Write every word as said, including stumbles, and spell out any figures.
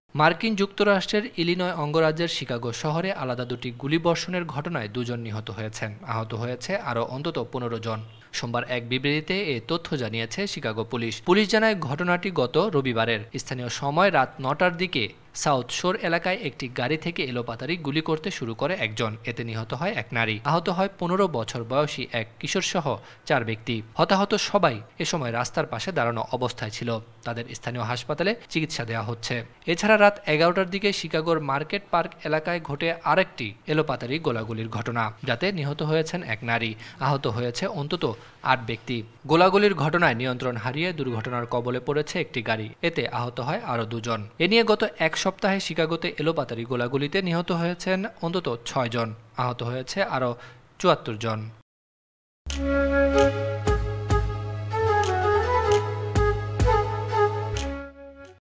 মার্কিন যুক্তরাষ্ট্রের ইলিনয় অঙ্গরাজ্যের শিকাগো শহরে আলাদা দুটি গুলিবর্ষণের ঘটনায় দুজন নিহত হয়েছেন, আহত হয়েছে আরও অন্তত পনেরো জন। সোমবার এক বিবৃতিতে এ তথ্য জানিয়েছে শিকাগো পুলিশ। পুলিশ জানায় ঘটনাটি গত রবিবারের স্থানীয় সময় রাত নটার দিকে সাউথ শোর এলাকায় একটি গাড়ি থেকে এলোপাতাড়ি গুলি করতে শুরু করে একজন। এতে নিহত হয় এক নারী, আহত হয় পনেরো বছর বয়সী এক কিশোরসহ চার ব্যক্তি। হতাহত সবাই এ সময় রাস্তার পাশে দাঁড়ানো অবস্থায় ছিল। তাদের স্থানীয় হাসপাতালে চিকিৎসা দেওয়া হচ্ছে। এছাড়া রাত এগারোটার দিকে শিকাগোর মার্কেট পার্ক এলাকায় ঘটে আরেকটি এলোপাতাড়ি গোলাগুলির ঘটনা, যাতে নিহত হয়েছেন এক নারী, আহত হয়েছে অন্তত আট ব্যক্তি। গোলাগুলির ঘটনায় নিয়ন্ত্রণ হারিয়ে দুর্ঘটনার কবলে পড়েছে একটি গাড়ি, এতে আহত হয় আরও দুজন। এ নিয়ে গত এক সপ্তাহে শিকাগোতে এলোপাতাড়ি গোলাগুলিতে নিহত হয়েছেন অন্তত ছয় জন, আহত হয়েছে আরও চুয়াত্তর জন।